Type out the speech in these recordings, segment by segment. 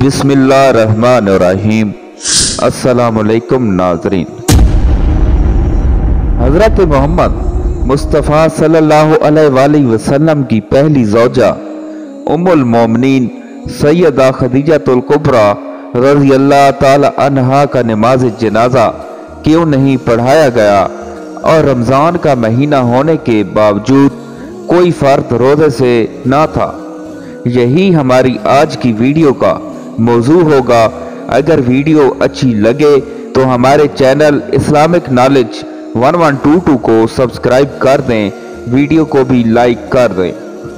बिस्मिल्लाहिर्रहमानिर्रहीम। अस्सलामुअलैकुम नाज़रीन। हज़रत मोहम्मद मुस्तफ़ा सल्लल्लाहु अलैहि वसल्लम की पहली ज़ौजा उम्मुल मोमिनीन सैयदा खदीजतुल कुबरा रज़ी अल्लाह ताला अन्हा का नमाज जनाजा क्यों नहीं पढ़ाया गया और रमज़ान का महीना होने के बावजूद कोई फ़र्द रोज़े से ना था, यही हमारी आज की वीडियो का मौजू होगा। अगर वीडियो अच्छी लगे तो हमारे चैनल इस्लामिक नॉलेज 1122 को सब्सक्राइब कर दें, वीडियो को भी लाइक कर दें।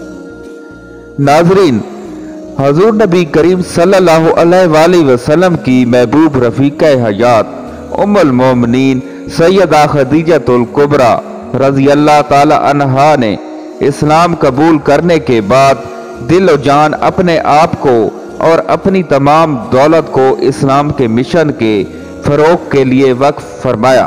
नाजरीन, हजूर नबी करीम सल्लल्लाहु अलैहि वसल्लम की महबूब रफ़ीक़े हयात उम्मुल मोमिनीन सैयदा खदीजतुल कुबरा रज़ी अल्लाह ताला अन्हा ने इस्लाम कबूल करने के बाद दिल और जान अपने आप को और अपनी तमाम दौलत को इस्लाम के मिशन के फ़रोग़ के लिए वक्फ फरमाया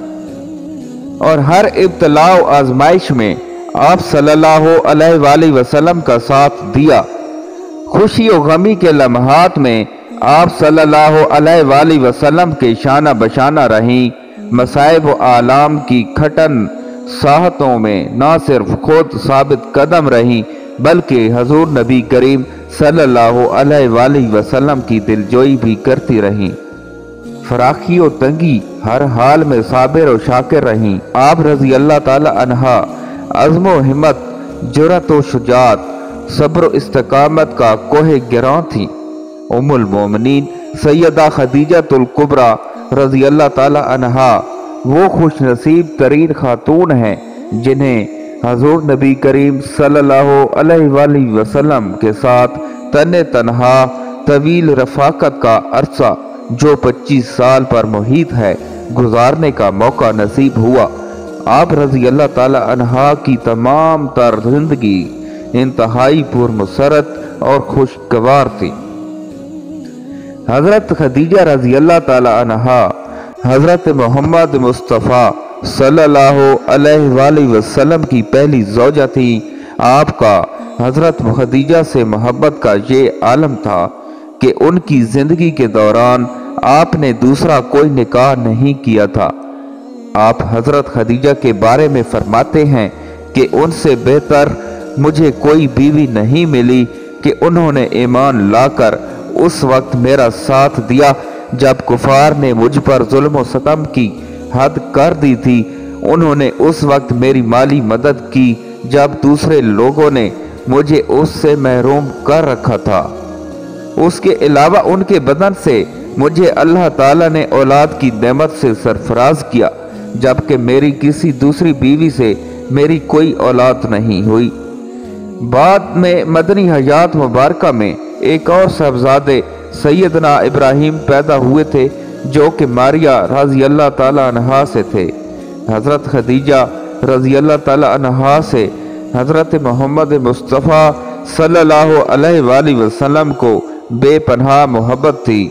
और हर इब्तला व आजमाइश में आप सल्लल्लाहु अलैहि वसल्लम का साथ दिया। खुशी और गमी के लम्हात में आप सल्लल्लाहु अलैहि वसल्लम के शाना बशाना रहीं। मसाइब व आलाम की खटन साहतों में ना सिर्फ खुद साबित कदम रहीं बल्कि हजूर नबी करीम सल्लल्लाहु अलैहि वसल्लम की दिलजोई भी करती रहीं। फराखी और तंगी हर हाल में साबिर और शाकिर रहीं। आप रज़ी अल्लाह ताला अन्हा अज़्म व हिम्मत, जुरत व शुजात, सब्र व इस्तिकामत का कोहे गिरां थी। उम्मुल मोमिनीन सैयदा खदीजतुल कुबरा रज़ी अल्लाह ताला अन्हा वो खुश नसीब तरीन खातून हैं जिन्हें हजूर नबी करीम सल्लल्लाहु अलैहि वसल्लम के साथ तने तनहा तवील रफ़ाकत का अरसा जो 25 साल पर मुहीत है गुजारने का मौका नसीब हुआ। आप रज़ी अल्लाह ताला अन्हा की तमाम तर जिंदगी इंतहाई पुरमसरत और खुशगवार थी। हज़रत खदीजा रज़ी अल्लाह ताला अन्हा हज़रत मोहम्मद मुस्तफ़ा सल्लल्लाहु अलैहि वसल्लम की पहली ज़ौजा थी। आपका हज़रत खदीजा से मोहब्बत का ये आलम था कि उनकी ज़िंदगी के दौरान आपने दूसरा कोई निकाह नहीं किया था। आप हज़रत खदीजा के बारे में फरमाते हैं कि उनसे बेहतर मुझे कोई बीवी नहीं मिली कि उन्होंने ईमान लाकर उस वक्त मेरा साथ दिया जब कुफार ने मुझ पर जुल्म व सतम की हद कर दी थी। उन्होंने उस वक्त मेरी माली मदद की जब दूसरे लोगों ने मुझे उससे महरूम कर रखा था। उसके अलावा उनके बदन से मुझे अल्लाह ताला ने औलाद की नेमत से सरफराज किया जबकि मेरी किसी दूसरी बीवी से मेरी औलाद औलाद नहीं हुई। बाद में मदनी हयात मुबारका में एक और साहबजादे सैयदना इब्राहीम पैदा हुए थे जो कि मारिया रज़ी अल्लाह ताला अन्हा से थे। हज़रत खदीजा रज़ी अल्लाह ताला अन्हा से हज़रत मोहम्मद मुस्तफ़ा सल्लल्लाहु अलैहि वसल्लम को बेपनाह मोहब्बत थी।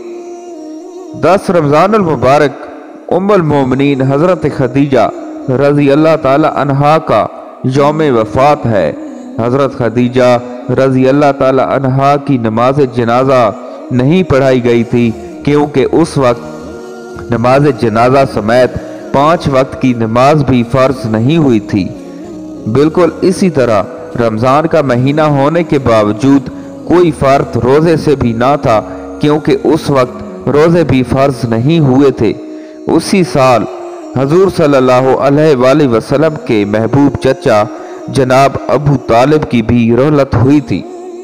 10 रमज़ानुल मुबारक उम्मुल मोमिनीन हज़रत खदीजा रज़ी अल्लाह ताला अन्हा का यौम वफ़ात है। हज़रत खदीजा रज़ी अल्लाह ताला अन्हा की नमाज जनाजा नहीं पढ़ाई गई थी क्योंकि उस वक्त नमाज जनाजा समेत 5 वक्त की नमाज भी फ़र्ज नहीं हुई थी। बिल्कुल इसी तरह रमज़ान का महीना होने के बावजूद कोई फ़र्द रोज़े से भी ना था क्योंकि उस वक्त रोज़े भी फ़र्ज नहीं हुए थे। उसी साल हजूर सल्लल्लाहु अलैहि वसल्लम के महबूब चचा जनाब अबू तालिब की भी रोहलत हुई थी।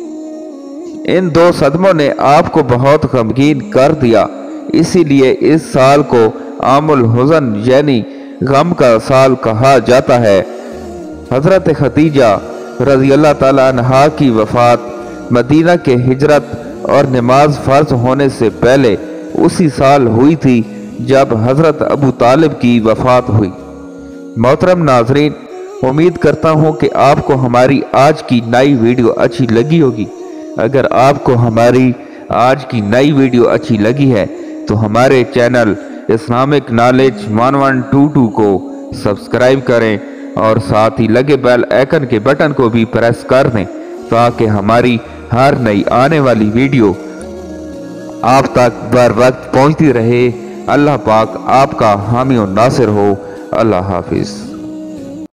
इन 2 सदमों ने आपको बहुत गमगीन कर दिया, इसीलिए इस साल को आमुल हुज़न यानी गम का साल कहा जाता है। हज़रत खदीजा रज़ी अल्लाह ताला अन्हा की वफ़ात मदीना के हिजरत और नमाज फ़र्ज होने से पहले उसी साल हुई थी जब हज़रत अबू तालिब की वफ़ात हुई। मोहतरम नाज़रीन, उम्मीद करता हूँ कि आपको हमारी आज की नई वीडियो अच्छी लगी होगी। अगर आपको हमारी आज की नई वीडियो अच्छी लगी है तो हमारे चैनल इस्लामिक नॉलेज 1122 को सब्सक्राइब करें और साथ ही लगे बेल आइकन के बटन को भी प्रेस कर दें ताकि हमारी हर नई आने वाली वीडियो آپ تک بر وقت پہنچتی رہے۔ اللہ پاک آپ کا حامی و ناصر ہو۔ اللہ حافظ۔